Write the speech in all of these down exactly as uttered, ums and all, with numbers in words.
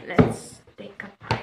let's take a break.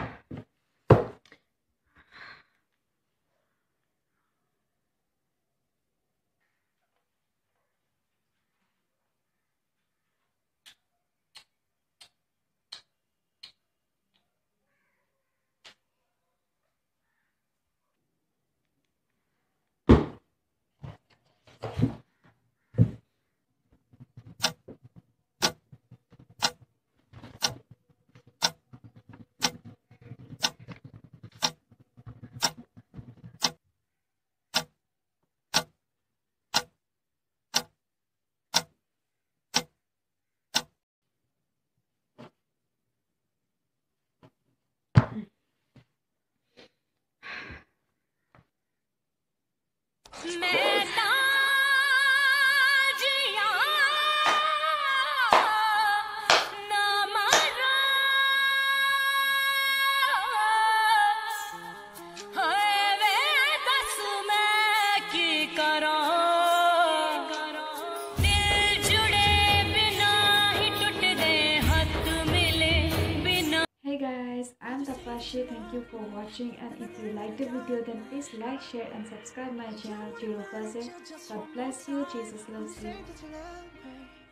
Hey guys, I'm Tapashi. Thank you for watching, and if you liked the video then please like, share and subscribe my channel Chiro Buzzer. God bless you. Jesus loves you.